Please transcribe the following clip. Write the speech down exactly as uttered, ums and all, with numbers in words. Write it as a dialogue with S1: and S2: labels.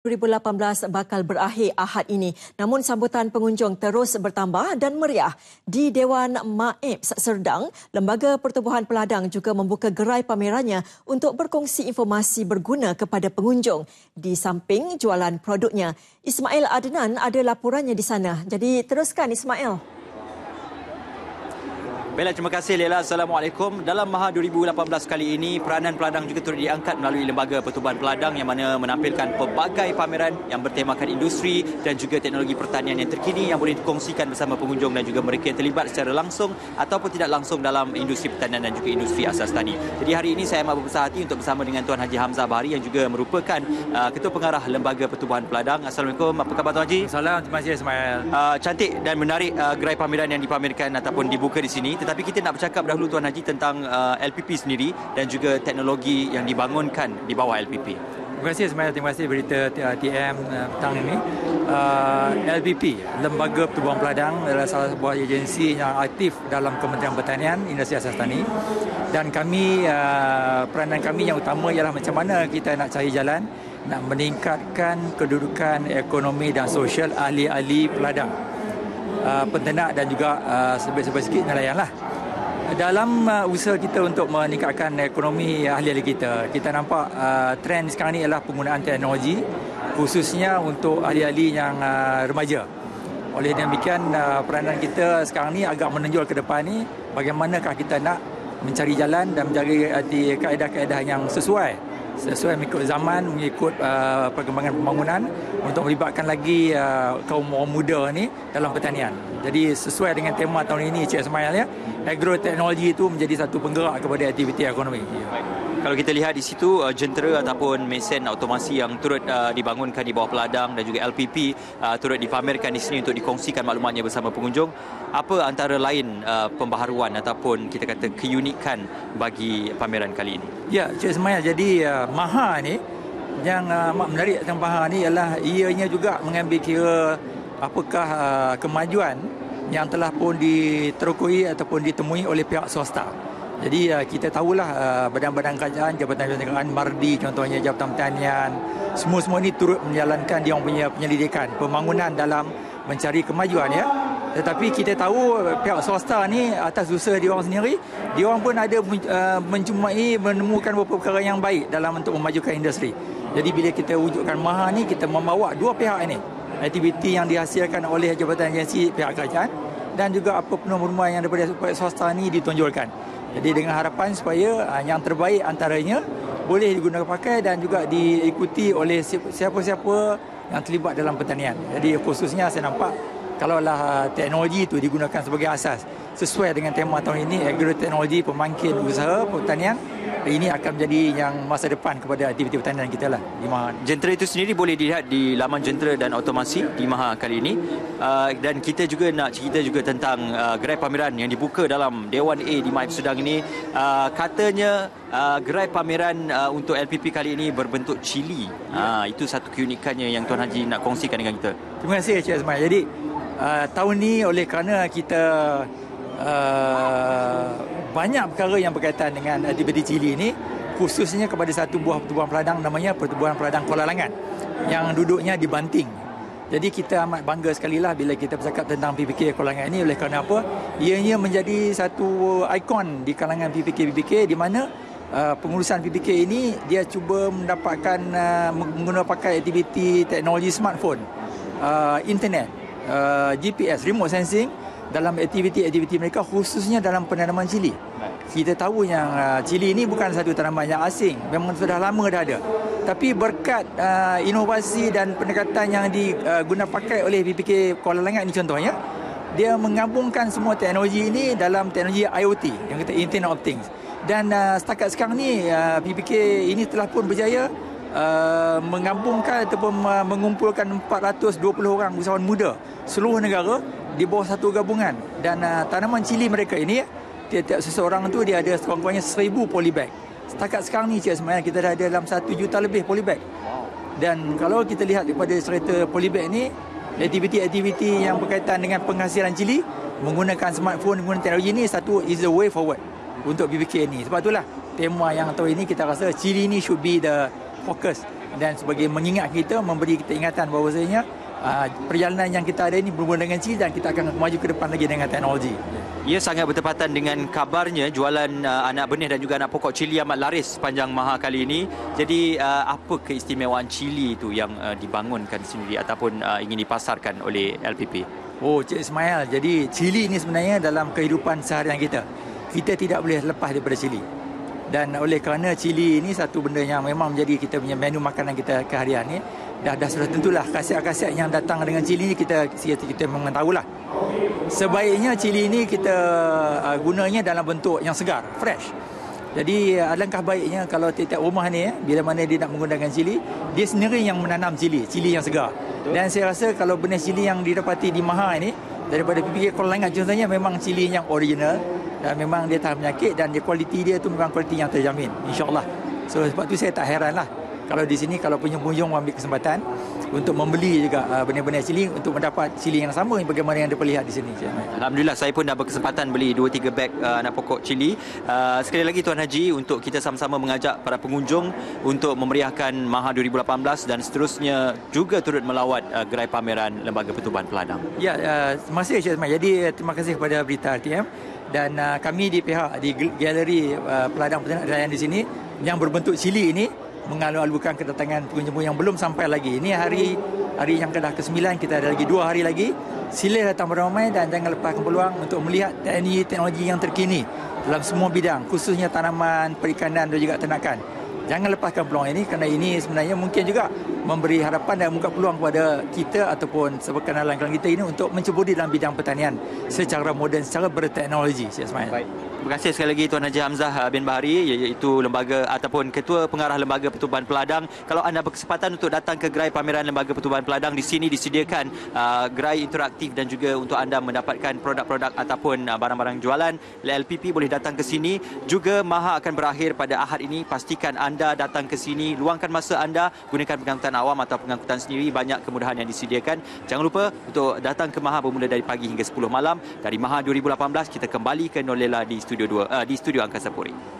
S1: dua ribu lapan belas bakal berakhir Ahad ini. Namun sambutan pengunjung terus bertambah dan meriah. Di Dewan Maib Serdang, Lembaga Pertubuhan Peladang juga membuka gerai pamerannya untuk berkongsi informasi berguna kepada pengunjung. Di samping jualan produknya, Ismail Adnan ada laporannya di sana. Jadi teruskan Ismail.
S2: Baiklah, terima kasih Lela. Assalamualaikum. Dalam Maha dua ribu lapan belas kali ini, peranan peladang juga turut diangkat melalui Lembaga Pertubuhan Peladang yang mana menampilkan pelbagai pameran yang bertemakan industri dan juga teknologi pertanian yang terkini yang boleh dikongsikan bersama pengunjung dan juga mereka yang terlibat secara langsung ataupun tidak langsung dalam industri pertanian dan juga industri asas tani. Jadi hari ini saya amat berbesar hati untuk bersama dengan Tuan Haji Hamzah Bahari yang juga merupakan uh, Ketua Pengarah Lembaga Pertubuhan Peladang. Assalamualaikum. Apa khabar Tuan Haji?
S3: Assalamualaikum. Terima kasih Ismail.
S2: Uh, cantik dan menarik uh, gerai pameran yang dipamerkan ataupun dibuka di sini. Tetapi kita nak bercakap dahulu Tuan Haji tentang uh, L P P sendiri dan juga teknologi yang dibangunkan di bawah L P P.
S3: Terima kasih Ismail. Terima kasih berita T M uh, petang ini. Uh, L P P, Lembaga Pertubuhan Peladang, adalah salah sebuah agensi yang aktif dalam Kementerian Pertanian, Industri Asas Tani. Dan kami, uh, peranan kami yang utama ialah macam mana kita nak cari jalan nak meningkatkan kedudukan ekonomi dan sosial ahli-ahli peladang, uh, penternak dan juga uh, sebesar-besar sikit nelayan lah. Dalam uh, usaha kita untuk meningkatkan ekonomi ahli-ahli kita, kita nampak uh, trend sekarang ini ialah penggunaan teknologi khususnya untuk ahli-ahli yang uh, remaja. Oleh demikian, uh, peranan kita sekarang ini agak menonjol ke depan ni bagaimanakah kita nak mencari jalan dan mencari uh, kaedah-kaedah yang sesuai sesuai mengikut zaman, mengikut uh, perkembangan pembangunan untuk melibatkan lagi uh, kaum muda ni dalam pertanian. Jadi sesuai dengan tema tahun ini Cik Ismail ya, agroteknologi itu menjadi satu penggerak kepada aktiviti ekonomi.
S2: Baik. Kalau kita lihat di situ uh, jentera ataupun mesin automasi yang turut uh, dibangunkan di bawah peladang dan juga L P P uh, turut dipamerkan di sini untuk dikongsikan maklumatnya bersama pengunjung. Apa antara lain uh, pembaharuan ataupun kita kata keunikan bagi pameran kali ini?
S3: Ya, Cik Ismail, jadi uh, Maha ni yang uh, menarik tentang Maha ni ialah ianya juga mengambil kira apakah uh, kemajuan yang telah pun diterukui ataupun ditemui oleh pihak swasta. Jadi uh, kita tahulah uh, badan-badan kerajaan, Jabatan Kerajaan, Mardi contohnya, Jabatan Pertanian, semua-semua ini turut menjalankan dia orang punya penyelidikan, pembangunan dalam mencari kemajuan ya. Tetapi kita tahu pihak swasta ni atas usaha dia orang sendiri, dia orang pun ada uh, mencumai menemukan beberapa perkara yang baik dalam untuk memajukan industri. Jadi bila kita wujudkan Maha ni, kita membawa dua pihak ini, aktiviti yang dihasilkan oleh Jabatan Agensi pihak kerajaan dan juga apa penuh-penuh yang daripada pihak swasta ni ditonjolkan. Jadi dengan harapan supaya uh, yang terbaik antaranya boleh digunakan pakai dan juga diikuti oleh siapa-siapa yang terlibat dalam pertanian. Jadi khususnya saya nampak kalaulah uh, teknologi itu digunakan sebagai asas sesuai dengan tema tahun ini, agroteknologi pembangkit usaha pertanian, ini akan menjadi yang masa depan kepada aktiviti pertanian kita lah di Maha.
S2: Jentera itu sendiri boleh dilihat di laman jentera dan otomasi di Maha kali ini. Uh, dan kita juga nak cerita juga tentang uh, gerai pameran yang dibuka dalam Dewan A di Maib Serdang ini. Uh, katanya uh, gerai pameran uh, untuk L P P kali ini berbentuk cili. Uh, itu satu keunikannya yang Tuan Haji nak kongsikan dengan kita.
S3: Terima kasih Cik Ismail. Jadi uh, tahun ni oleh kerana kita Uh, banyak perkara yang berkaitan dengan aktiviti cili ini, khususnya kepada satu buah pertubuhan peladang namanya Pertubuhan Peladang Kuala Langat yang duduknya di Banting. Jadi kita amat bangga sekali lah bila kita bercakap tentang P P K Kuala Langat ini. Oleh kerana apa? Ianya menjadi satu ikon di kalangan P P K-P P K di mana uh, pengurusan P P K ini dia cuba mendapatkan uh, menggunakan pakai aktiviti teknologi smartphone, uh, internet, uh, G P S, remote sensing dalam aktiviti-aktiviti mereka khususnya dalam penanaman cili. Kita tahu yang uh, cili ini bukan satu tanaman yang asing, memang sudah lama dah ada. Tapi berkat uh, inovasi dan pendekatan yang diguna pakai oleh P P K Kuala Langat ini contohnya, dia menggabungkan semua teknologi ini dalam teknologi I O T yang kita Internet of Things. Dan uh, setakat sekarang ni uh, P P K ini telah pun berjaya uh, menggabungkan ataupun uh, mengumpulkan empat ratus dua puluh orang usahawan muda seluruh negara di bawah satu gabungan. Dan uh, tanaman cili mereka ini, tiap-tiap seseorang tu dia ada sekurang-kurangnya seribu polybag. Setakat sekarang ni Cik Ismail, kita dah ada dalam satu juta lebih polybag. Dan kalau kita lihat daripada serata polybag ni, aktiviti-aktiviti yang berkaitan dengan penghasilan cili menggunakan smartphone, menggunakan teknologi ini, satu is the way forward untuk P P K ni. Sebab itulah tema yang tahun ini kita rasa cili ni should be the focus dan sebagai mengingat kita, memberi kita ingatan bahawasanya uh, perjalanan yang kita ada ini bermula dengan Chili dan kita akan maju ke depan lagi dengan teknologi.
S2: Ia sangat bertepatan dengan kabarnya jualan uh, anak benih dan juga anak pokok cili amat laris sepanjang Maha kali ini. Jadi uh, apa keistimewaan cili itu yang uh, dibangunkan sendiri ataupun uh, ingin dipasarkan oleh L P P?
S3: Oh, Cik Ismail, jadi cili ini sebenarnya dalam kehidupan seharian kita. Kita tidak boleh lepas daripada cili. Dan oleh kerana cili ini satu benda yang memang menjadi kita punya menu makanan kita keharian ni, dah dah sudah tentulah khasiat-khasiat yang datang dengan cili ni kita kita, kita memang tahulah. Sebaiknya cili ini kita uh, gunanya dalam bentuk yang segar, fresh. Jadi alangkah baiknya kalau tiap-tiap rumah ni eh, bila mana dia nak menggunakan cili, dia sendiri yang menanam cili, cili yang segar. Dan saya rasa kalau benih cili yang didapati di Maha ini daripada P P K Kuala Langat contohnya memang cili yang original dan memang dia tahan penyakit dan dia kualiti dia tu memang kualiti yang terjamin, insya-Allah. So sebab tu saya tak heranlah kalau di sini kalau pengunjung ambil kesempatan untuk membeli juga uh, benih-benih cili untuk mendapat cili yang sama bagaimana yang diperlihat di sini.
S2: Alhamdulillah, saya pun dah berkesempatan beli dua tiga beg uh, anak pokok cili. Uh, sekali lagi Tuan Haji, untuk kita sama-sama mengajak para pengunjung untuk memeriahkan Maha dua ribu lapan belas dan seterusnya juga turut melawat uh, gerai pameran Lembaga Pertubuhan Peladang.
S3: Ya, uh, terima kasih Encik Ismail. Jadi terima kasih kepada Berita R T M dan uh, kami di pihak di galeri uh, Peladang Pertanian di sini yang berbentuk cili ini mengalu-alukan kedatangan pengunjung yang belum sampai lagi. Ini hari hari yang kedah kesembilan, kita ada lagi dua hari lagi. Sila datang beramai dan jangan lepaskan peluang untuk melihat teknologi-teknologi yang terkini dalam semua bidang, khususnya tanaman, perikanan dan juga ternakan. Jangan lepaskan peluang ini kerana ini sebenarnya mungkin juga memberi harapan dan membuka peluang kepada kita ataupun sekenalan-kenalan kita ini untuk menceburi dalam bidang pertanian secara moden, secara berteknologi. Cik Ismail.
S2: Baik. Terima kasih sekali lagi Tuan Haji Hamzah bin Bahari, iaitu lembaga ataupun Ketua Pengarah Lembaga Pertubuhan Peladang. Kalau anda berkesempatan untuk datang ke gerai pameran Lembaga Pertubuhan Peladang, di sini disediakan uh, gerai interaktif dan juga untuk anda mendapatkan produk-produk ataupun uh, barang-barang jualan. L P P boleh datang ke sini. Juga Maha akan berakhir pada Ahad ini. Pastikan anda datang ke sini, luangkan masa anda, gunakan pengangkutan awam atau pengangkutan sendiri. Banyak kemudahan yang disediakan. Jangan lupa untuk datang ke Maha bermula dari pagi hingga sepuluh malam. Dari Maha dua ribu lapan belas kita kembali ke Nolela di Studio dua, uh, di Studio Angkasa Puri.